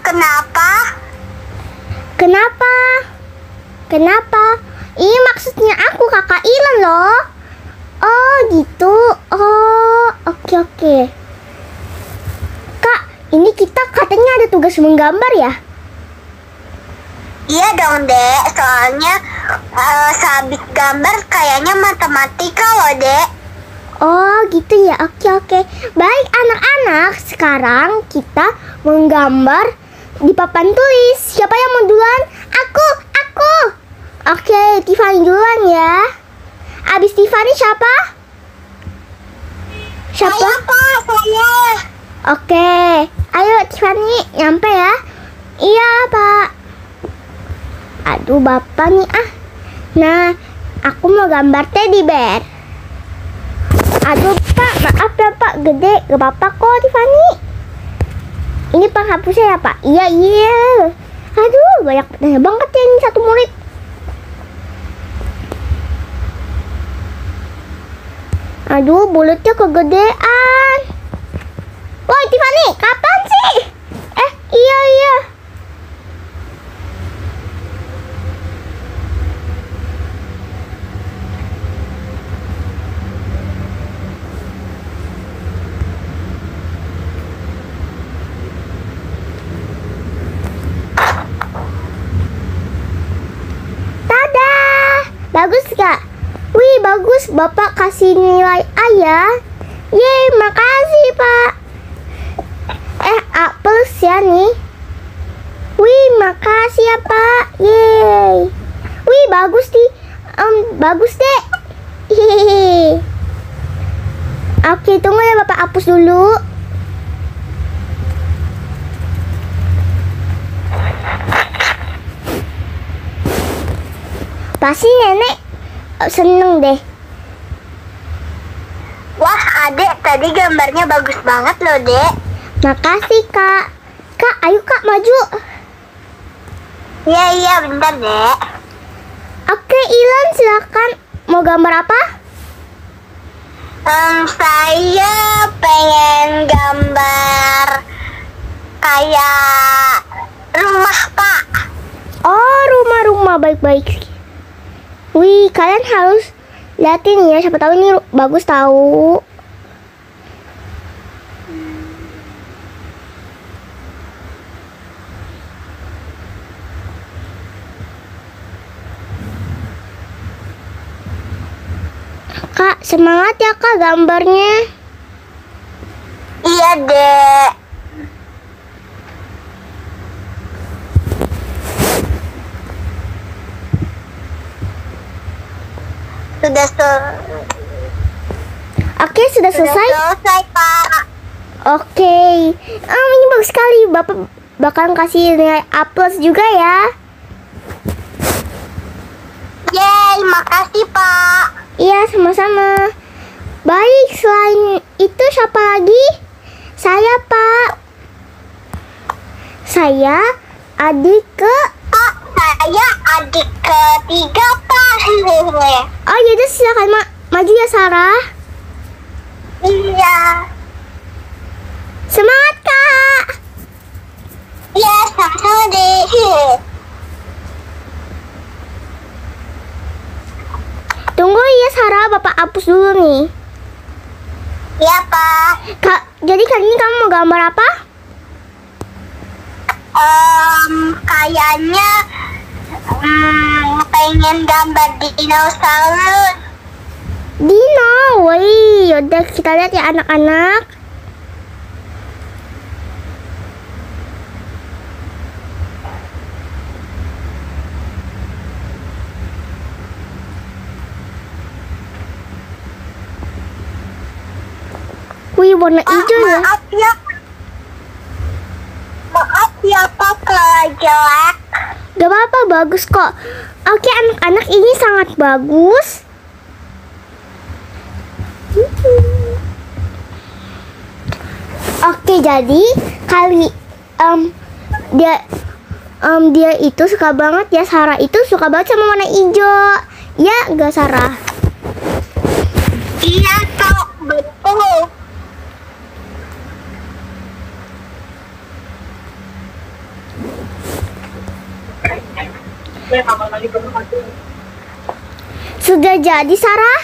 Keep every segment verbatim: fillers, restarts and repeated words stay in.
Kenapa? Kenapa? Kenapa? Ini maksudnya aku kakak Ilan loh. Oh gitu. Oh oke oke. Kak, ini kita katanya ada tugas menggambar ya? Iya dong dek, soalnya uh, sehabis gambar kayaknya matematika loh dek. Oh gitu ya, oke oke. Baik anak-anak, sekarang kita menggambar di papan tulis. Siapa yang mau duluan? Aku, aku. Oke, Tiffany duluan ya. Abis Tiffany siapa? Siapa? Saya pak, saya. Oke, ayo Tiffany nyampe ya. Iya pak. Aduh bapak nih ah. Nah, aku mau gambar teddy bear. Aduh pak, maaf ya pak, gede, gak apa-apa kok Tiffany. Ini penghapusnya ya pak? Iya iya. Aduh banyak banyak banget ya ini satu murid. Aduh bulutnya kegedean. Woi Tiffany, kapan sih? Eh iya iya. Bagus gak? Wih bagus, bapak kasih nilai A ya. Yeay, makasih pak. Eh A plus ya nih. Wih makasih ya pak. Yeay. Wih bagus nih. um, Bagus deh. Hehehe. Oke tunggu ya bapak, hapus dulu. Pasti nenek seneng deh. Wah adek, tadi gambarnya bagus banget loh dek. Makasih kak. Kak ayo kak maju. Iya iya bentar dek. Oke Ilan silakan. Mau gambar apa? Um, saya pengen gambar kayak rumah pak. Oh rumah-rumah, baik-baik. Wih, kalian harus liatin ya, siapa tahu ini bagus tahu. Kak, semangat ya kak gambarnya. Iya dek. Sudah selesai. Oke, sudah selesai. Sudah selesai pak. Oke, um, ini bagus sekali. Bapak bakal kasih nilai A plus juga ya. Yeay, makasih pak. Iya, sama-sama. Baik, selain itu siapa lagi? Saya pak. Saya adik ke. Pak, saya adik ketiga pak. Oh yaudah silakan ma maju ya Sarah. Iya. Semangat kak. Iya sama-sama deh. Tunggu ya Sarah, bapak hapus dulu nih. Iya pak. Kak, jadi kali ini kamu mau gambar apa? Um, kayaknya um, pengen gambar dinosaurus. Dino, woi, yaudah kita lihat ya anak-anak. Wih, warna Pak, hijau ya. maaf ya. Maaf ya pak kalau jelek. Gak apa-apa, bagus kok. Oke anak-anak, ini sangat bagus. Oke, jadi kali um, dia um, dia itu suka banget ya, Sarah itu suka banget sama warna hijau. Ya, gak Sarah? Iya kak, betul. Sudah jadi, Sarah?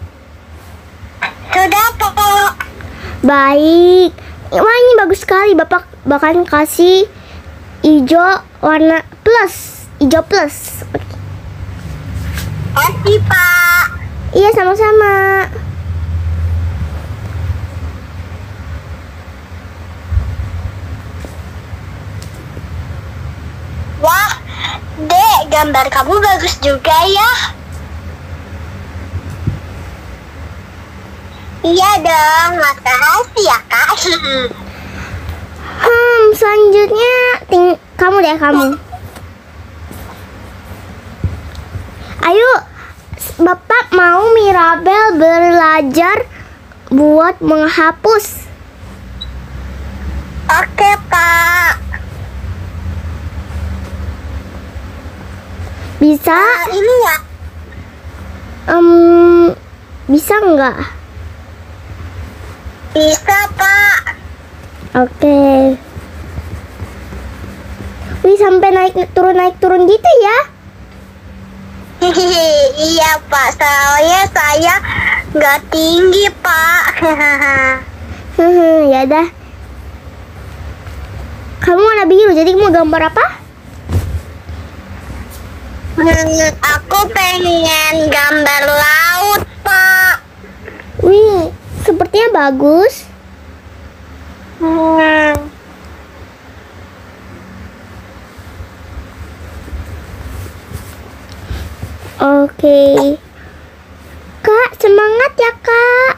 Sudah, Kak. Baik. Wah, ini bagus sekali. Bapak bakal kasih hijau warna plus. Hijau plus. Oke, Pak. Iya, sama-sama. Wah, Dek, gambar kamu bagus juga ya. Iya dong, makasih ya, Kak. Hmm, selanjutnya ting kamu deh, kamu. Ayo, Bapak mau Mirabel belajar buat menghapus. Oke, Pak. Bisa? Nah, ini ya. Em, bisa nggak? Bisa, Pak. Oke. Wih, sampai naik turun naik turun gitu ya? Hehehe, iya, Pak. Soalnya saya nggak tinggi, Pak. Hmm, ya dah. Kamu warna biru, jadi mau gambar apa? Hmm, aku pengen gambar laut, Pak. Wih, sepertinya bagus. Hmm. Oke. Kak, semangat ya, Kak.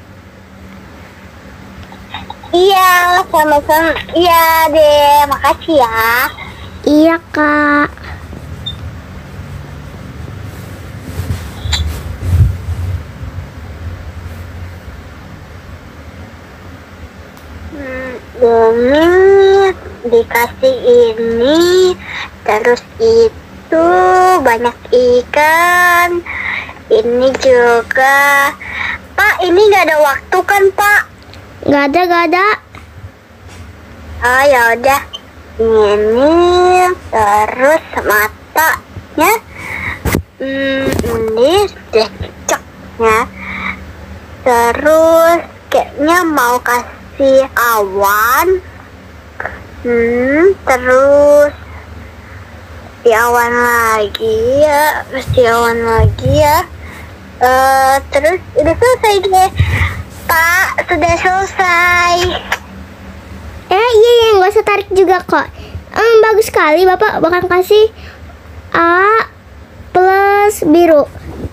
Iya, sama-sama. Iya, deh. Makasih ya. Iya, Kak. Hmm, ini dikasih ini, terus itu banyak ikan. Ini juga. Pak, ini nggak ada waktu kan, Pak? Nggak ada, nggak ada. Oh, ya udah. Ini terus matanya. Hmm, ini cocoknya. Terus kayaknya mau kasih awan. Hmm, terus di awan lagi ya, terus di awan lagi ya. Eh, terus udah selesai deh, Pak. Sudah selesai. Eh, iya, iya, nggak usah tarik juga kok. Em, bagus sekali, Bapak bakal kasih A plus biru.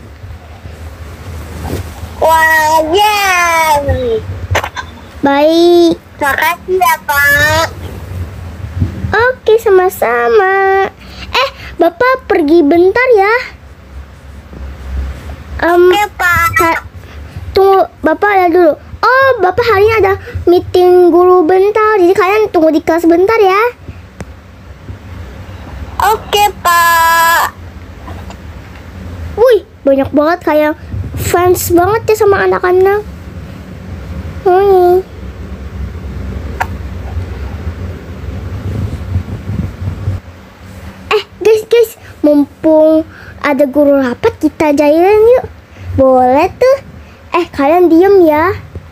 Wah, ya. Baik. Makasih ya, Pak. Oke, sama-sama. Eh, Bapak pergi bentar ya. Em, Oke, Pak. ha- tunggu, Bapak lihat dulu. Oh, Bapak hari ini ada meeting guru bentar. Jadi kalian tunggu di kelas bentar ya. Oke, Pak. Wih, banyak banget kayak fans banget ya sama anak-anak. Hmm. Eh, guys, guys, mumpung ada guru rapat, kita jalan yuk. Boleh tuh. Eh, kalian diem ya.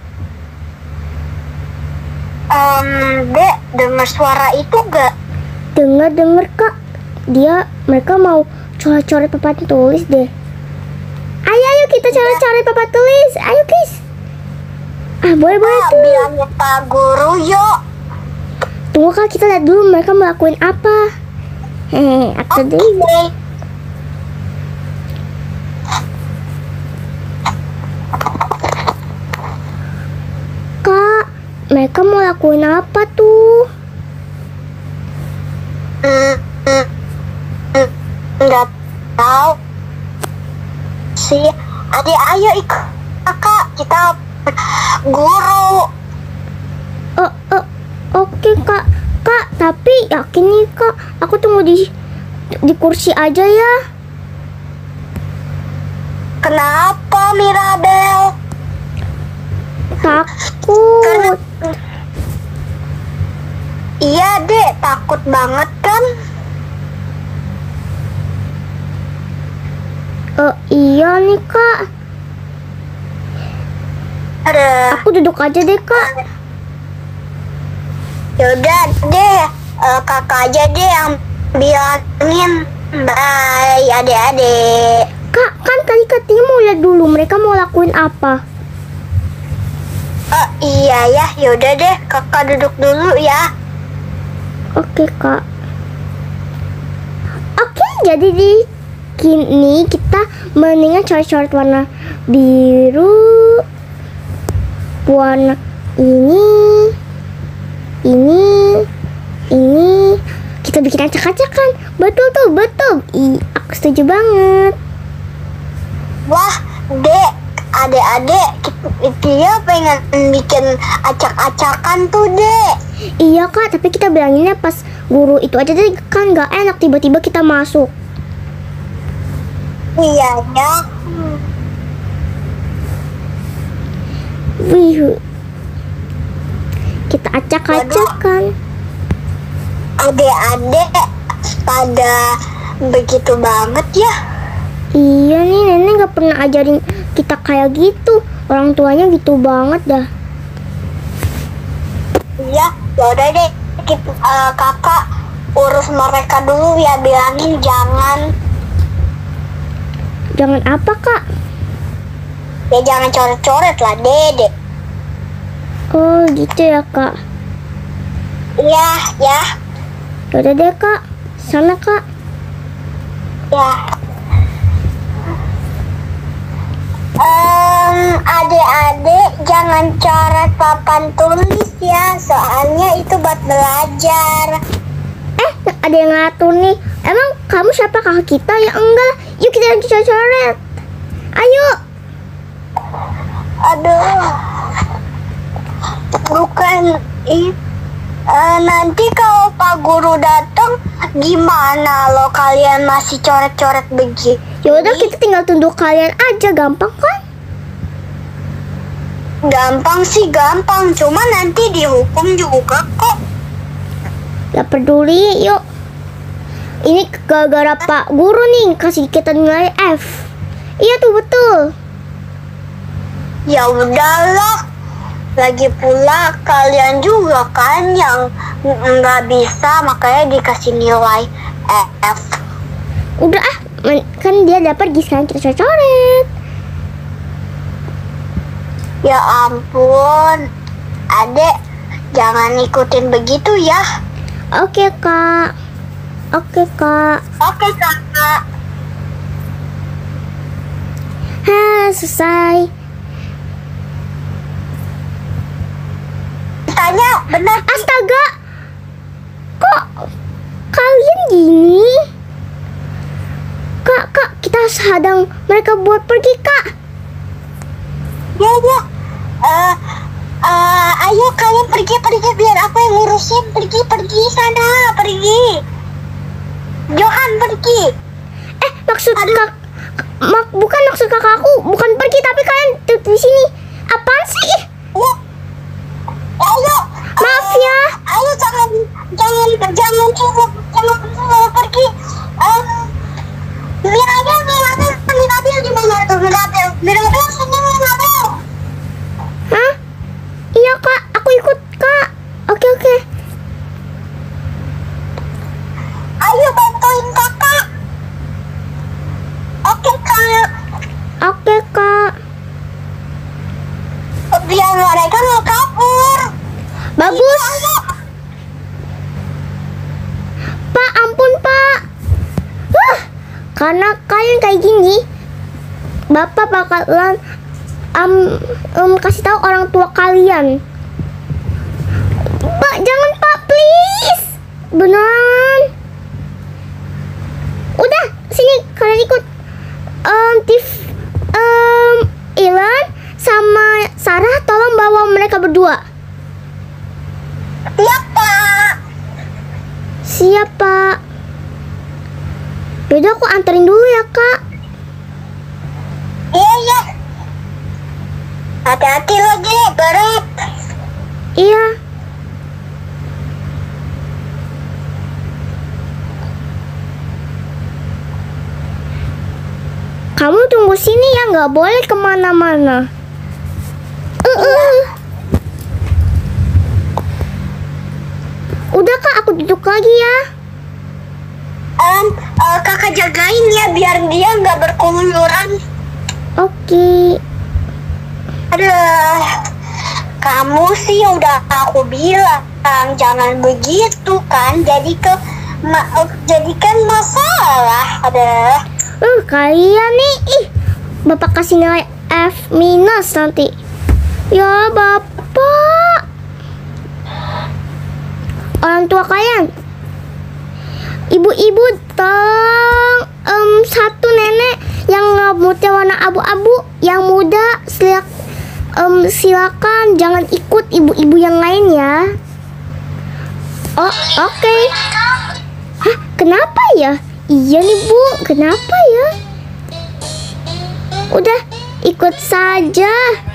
Em, Dek, dengar suara itu gak? Dengar-dengar, Kak. Dia, mereka mau coret-coret papan tulis deh. Ayo, ayo kita coret-coret papan tulis. Ayo, guys. Ah, boleh, boleh Pak, tuh. bilangnya Pak Guru, yuk. Tunggu, Kak, kita lihat dulu mereka melakukan apa. Hehe, aku Oke. dulu. Kak, mereka mau lakuin apa tuh? Hmm, hmm, hmm, nggak tahu sih. Adik, ayo ikut kakak. Kita guru. Oh, oh, oke, Kak. Kak, tapi yakin nih, Kak. Aku tunggu di di kursi aja ya. Kenapa, Mirabel? Karena Takut. iya, Dek, takut banget kan? Oh iya nih kak. Aduh. Aku duduk aja deh kak. Yaudah deh, eh, kakak aja deh yang bilangin. Bye adik-adik. Kak, kan tadi katanya mau lihat dulu mereka mau lakuin apa. Oh iya ya, yaudah deh kakak duduk dulu ya. Oke kak. Oke, jadi di kini kita mendingan coret-coret warna biru, warna ini, ini, ini. Kita bikin acak-acakan. Betul tuh, betul. Ih, aku setuju banget. Wah, dek, adik-adik, dia pengen bikin acak-acakan tuh, dek. Iya kak, tapi kita bilanginnya pas guru itu aja deh, kan nggak enak tiba-tiba kita masuk. Iya ya. Wih, kita acak-acakan. Adik-adik pada begitu banget ya. Iya nih, nenek nggak pernah ajarin kita kayak gitu. Orang tuanya gitu banget dah. Iya, yaudah deh, kita, eh, kakak urus mereka dulu ya, bilangin jangan. Jangan apa kak? Ya jangan coret-coret lah, dedek. Oh gitu ya kak. Iya, ya, Yaudah deh kak, sana kak. ya. Em, adik-adik jangan coret papan tulis ya, soalnya itu buat belajar. Eh, ada yang ngatur nih. Emang kamu siapa, kakak kita? Ya enggak. Yuk kita lagi coret-coret. Ayo. Aduh, bukan itu. Eh, nanti kalau Pak Guru datang, gimana lo kalian masih coret-coret begini? Yaudah kita tinggal tunduk kalian aja, gampang kan? Gampang sih gampang, cuma nanti dihukum juga kok. Gak peduli, yuk. Ini gara-gara Pak Guru nih kasih kita nilai F. Iya tuh betul. Ya udahlah. Lagi pula kalian juga kan yang nggak bisa, makanya dikasih nilai F. Udah ah, kan dia dapat sekarang kita coret. Ya ampun, adek jangan ikutin begitu ya. Oke kak. Oke kak. Oke kakak. Hah, selesai. Tanya benar. Astaga, kok kalian gini? Kak, kak, kita harus hadang mereka buat pergi kak. Ya ya. Eh, eh, ayo kalian pergi pergi biar aku yang ngurusin. Pergi pergi sana pergi. Johan pergi. Eh, maksud kak, mak, bukan maksud kakakku, bukan pergi tapi kalian tuh di sini. Apaan sih? Ya. Ayo. Maaf eh, ya. Ayo jangan jangan jangan cukup jangan jangan pergi. Um, Mirabel, Mirabel, Mirabel di mana tuh Mirabel? Mirabel sini Mirabel. Hah? Iya kak, aku ikut kak. Oke oke. Ayo bantuin kakak. Oke kak. Oke kak. Biar mereka nggak kabur. Bagus. Ayo. Pak, ampun pak. Wah, karena kalian kayak gini, bapak bakalan um, um, kasih tahu orang tua kalian. Pak, jangan pak, please. Beneran. Udah, sini kalian ikut. Um, Tif, um, Ilan sama Sarah, tolong bawa mereka berdua. Siap pak. Siap pak. Yaudah aku anterin dulu ya kak. Iya iya. Hati-hati lagi berat. Iya. Kamu tunggu sini ya, nggak boleh kemana-mana. Uh, uh. Udah kak, aku duduk lagi ya. Um, uh, kakak jagain ya biar dia nggak berkeluyuran. Oke. Aduh, kamu sih udah aku bilang jangan begitu kan, jadi ke ma jadikan masalah. Ada. Uh, kalian nih, ih, bapak kasih nilai F minus nanti. Ya bapak. Orang tua kalian, ibu-ibu tolong um, satu nenek yang rambutnya warna abu-abu, yang muda, silak, um, silakan jangan ikut ibu-ibu yang lain ya. Oh, oke. Okay. Hah, kenapa ya? Iya nih Bu, kenapa ya? Udah, ikut saja.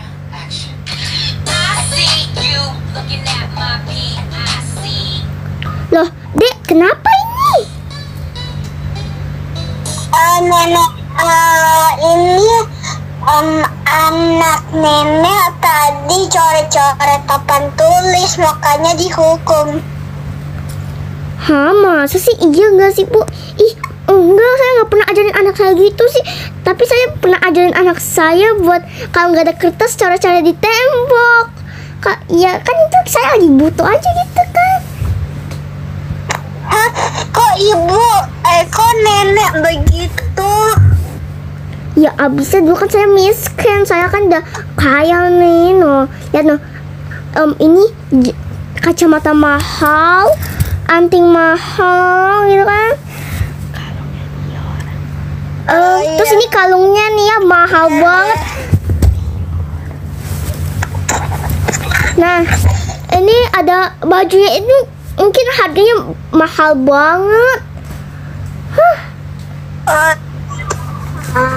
Loh, Dek, kenapa ini? Uh, nenek, uh, ini um, anak nenek tadi coret-coret papan tulis, makanya dihukum. Hah, masa sih? Iya nggak sih, Bu? Ih, enggak, saya nggak pernah ajarin anak saya gitu sih. Tapi saya pernah ajarin anak saya buat kalau nggak ada kertas, cara-cara di tembok. Kak, ya kan itu saya lagi butuh aja gitu kan. Hah? Kok ibu, eh kok nenek begitu? Ya abisnya dulu kan saya miskin, saya kan udah kaya nih, no. Lihat no, um, ini j- kacamata mahal, anting mahal gitu kan. Um, Oh, iya. Terus ini kalungnya nih ya mahal banget. Nah, ini ada bajunya itu mungkin harganya mahal banget. Huh. Uh, uh,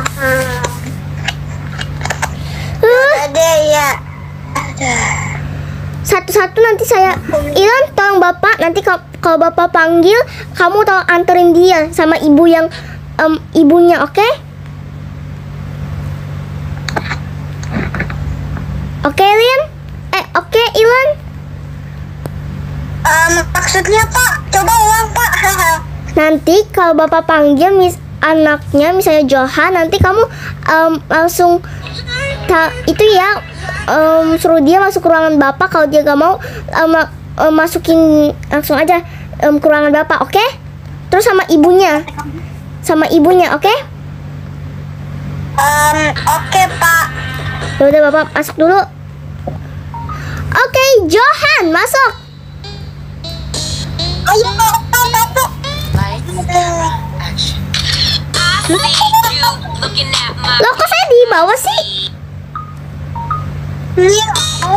Huh. ada ya. Ada. Satu-satu nanti saya Ilan, tolong bapak nanti kalau, kalau bapak panggil kamu tolong anterin dia sama ibu yang um, ibunya, oke? Okay? Oke, okay, Lin? Eh, oke, okay, Ilan? Um, maksudnya Pak, coba ulang Pak. Nanti kalau bapak panggil mis anaknya misalnya Johan, nanti kamu um, langsung ta itu ya um, suruh dia masuk ke ruangan bapak. Kalau dia gak mau um, um, masukin langsung aja um, ke ruangan bapak, oke? Okay? Terus sama ibunya, sama ibunya, oke? Okay? Um, oke okay, Pak. Ya udah bapak masuk dulu. Oke, okay, Johan masuk. Ayo Pak, Pak, masuk. Loh, kok saya di bawah sih? Iya, Bu.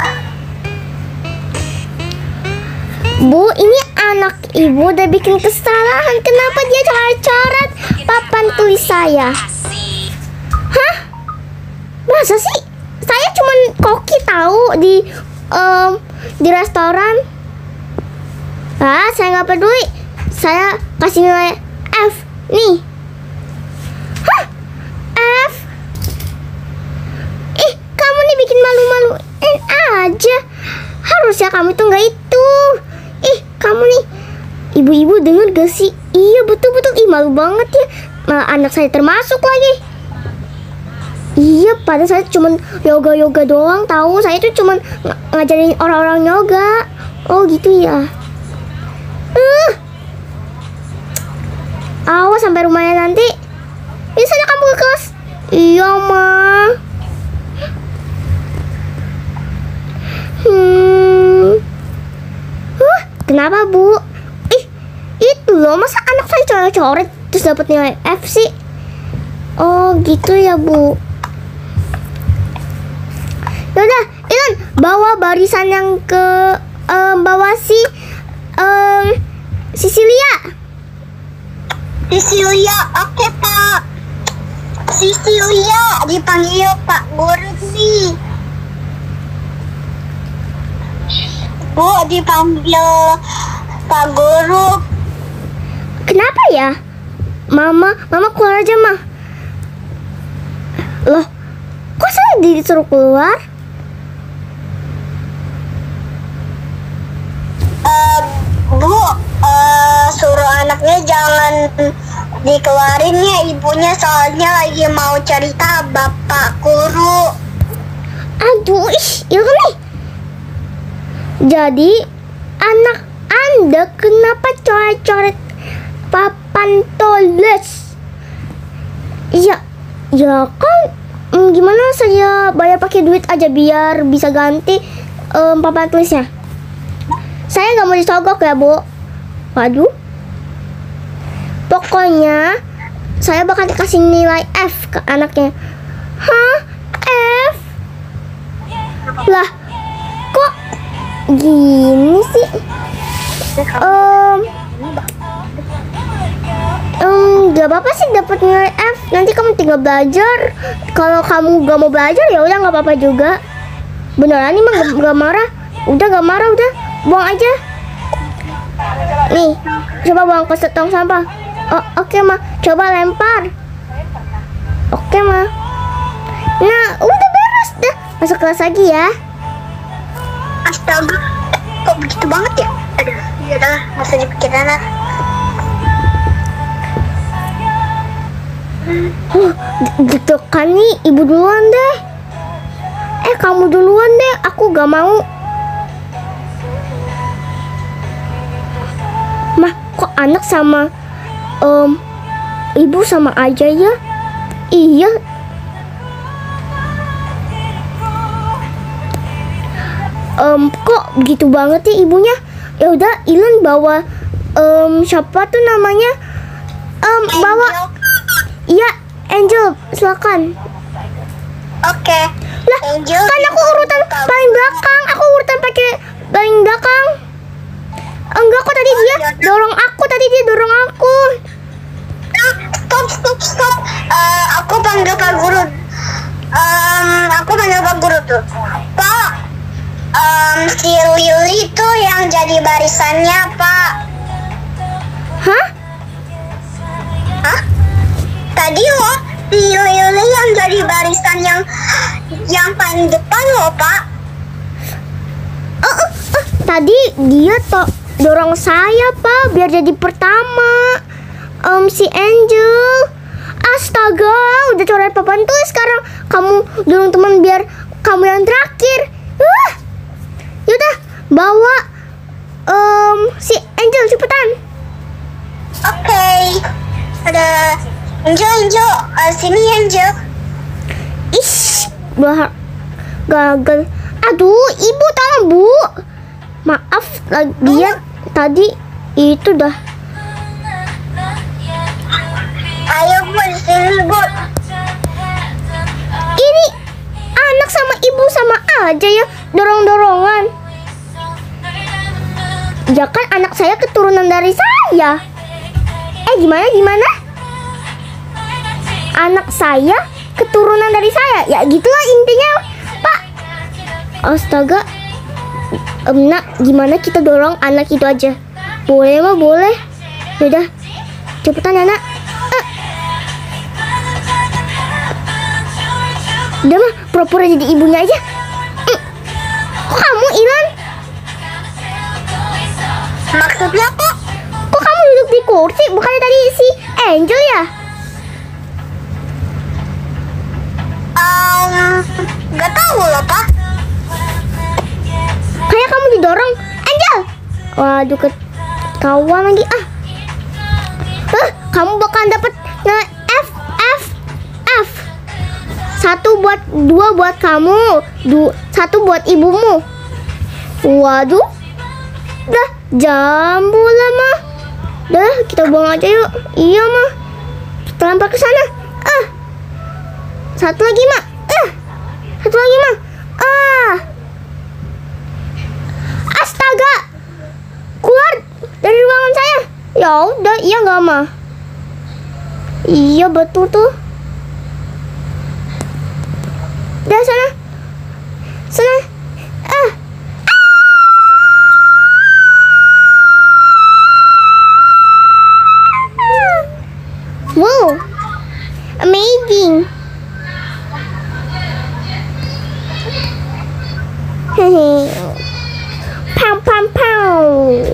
Bu, ini anak ibu udah bikin kesalahan. Kenapa dia coret-coret papan tulis saya? Hah? Masa sih? Saya cuman koki tahu di um, di restoran. Ah, saya nggak peduli. Saya kasih nilai F nih. Hah? F? Ih, kamu nih bikin malu-maluin aja. Harusnya kamu tuh nggak itu. Ih, kamu nih. Ibu-ibu denger gak sih? Iya, betul-betul. Ih, malu banget ya. Malah anak saya termasuk lagi. Iya, padahal saya cuman yoga-yoga doang tahu. Saya tuh cuman ng ngajarin orang-orang yoga. Oh, gitu ya. Uh. Awas sampai rumahnya nanti. Misalnya kamu ke kelas. Iya, Ma. Hmm. Huh, kenapa, Bu? Ih, itu loh, masa anak saya coret-coret terus dapat nilai F sih? Oh, gitu ya, Bu. Yaudah, Ilan, bawa barisan yang ke um, bawah si um, Sisilia. Sisilia, oke Pak. Sisilia dipanggil Pak Guru nih. Bu, dipanggil Pak Guru. Kenapa ya? Mama, Mama keluar aja, Ma. Loh, kok saya disuruh keluar? Eh, Bu, eh, suruh anaknya jangan dikeluarin ya ibunya, soalnya lagi mau cerita bapak guru. Aduh, ih, itu nih. Jadi, anak Anda kenapa coret-coret papan tulis? Iya, ya kan mm, gimana saya bayar pakai duit aja biar bisa ganti em, papan tulisnya. Saya nggak mau disogok ya, Bu. Waduh. Pokoknya saya bakal dikasih nilai F ke anaknya. Hah? F? Lah, kok gini sih? Um, um, gak apa-apa sih dapat nilai F. Nanti kamu tinggal belajar. Kalau kamu gak mau belajar ya udah nggak apa-apa juga. Beneran nih mah gak, gak marah. Udah gak marah udah, buang aja. Nih, coba buang ke tong sampah. Oh, oke okay, Ma. Coba lempar. Oke okay, Ma. Nah, udah beres dah. Masuk kelas lagi ya. Astaga, kok begitu banget ya? Aduh, yaudah, nggak usah dipikirin lah. Huh, gitu kan nih, ibu duluan deh. Eh, kamu duluan deh. Aku gak mau. Mah, kok anak sama um, ibu sama aja ya? Iya. Um, kok begitu banget sih ibunya? Ya udah, Ilan bawa um, siapa tuh namanya? Um, bawa. Iya, Angel, silakan. Oke. Lah, Angel, kan aku urutan paling belakang. Aku urutan pakai paling belakang. Enggak kok, tadi dia dorong aku. Tadi dia dorong aku. Stop, stop, stop. Eh, aku panggil Pak Guru. Um, aku panggil Pak Guru tuh. Pak, um, si Lily itu yang jadi barisannya, Pak. Hah? Hah? Tadi loh, si Lily yang jadi barisan yang yang paling depan loh, Pak. Uh, uh, uh, tadi dia to dorong saya, Pak, biar jadi pertama. Um, si Angel. Astaga, udah coret papan tulis. Sekarang kamu dorong teman biar kamu yang terakhir. Uh, yaudah, bawa um, si Angel cepetan. Oke. Okay. Ada Angel, Angel, uh, sini Angel. Ish, bah gagal. Aduh, ibu tolong, Bu. Maaf, lagian tadi itu dah. Ayo Bu, di sini Bu. Ini anak sama ibu sama aja ya, dorong-dorongan. Ya kan anak saya keturunan dari saya. Eh gimana gimana? Anak saya keturunan dari saya. Ya gitulah intinya, Pak. Astaga. Em, nak, gimana kita dorong anak itu aja? Boleh mah boleh. Yaudah, cepetan ya nak. Eh. Udah mah, pura-pura jadi ibunya aja. Mm. Kok kamu Ilan? Maksudnya kok? Kok kamu duduk di kursi? Bukannya tadi si Angel ya? Um, gak tahu loh, Pak. Kayak kamu didorong. Angel! Waduh, ketahuan lagi. Ah. Huh, kamu bakal dapat nilai F, F, F. Satu buat, dua buat kamu, du, satu buat ibumu. Waduh. Dah, jambu lah mah. Dah, kita buang aja yuk. Iya mah. Kita lempar ke sana. Ah. Satu lagi mah. Ah. Satu lagi mah. Ah. Astaga. Keluar dari ruangan saya. Ya udah, iya nggak mah? Iya betul tuh. Dah sana. Sana. Ah. Wow. Amazing. Hehe. Pam pam pam.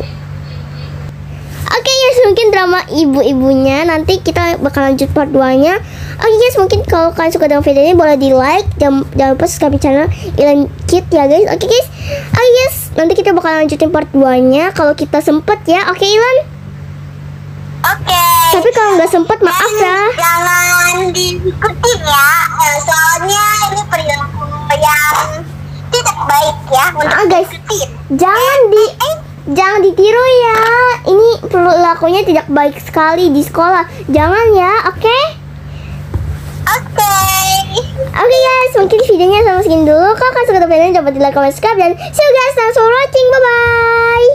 Oke guys, mungkin drama ibu-ibunya nanti kita bakal lanjut part dua nya. Oke guys, mungkin kalau kalian suka dengan video ini boleh di like, jangan, jangan lupa subscribe channel Ilan Kid ya guys. Oke guys, oke guys, nanti kita bakal lanjutin part dua nya kalau kita sempet ya. Oke Ilan. Oke. Tapi kalau nggak sempet maaf ya. Jangan diikutin ya, eh, soalnya ini perilaku yang tidak baik ya untuk Ah, guys. diikutin. Jangan di jangan ditiru ya. Ini perilakunya tidak baik sekali di sekolah. Jangan ya, oke? Oke. Oke guys, mungkin videonya sampai segini dulu. Kalau kalian suka dengan video ini, jangan lupa di like, comment, subscribe, dan see you guys. Thanks for watching. Bye bye.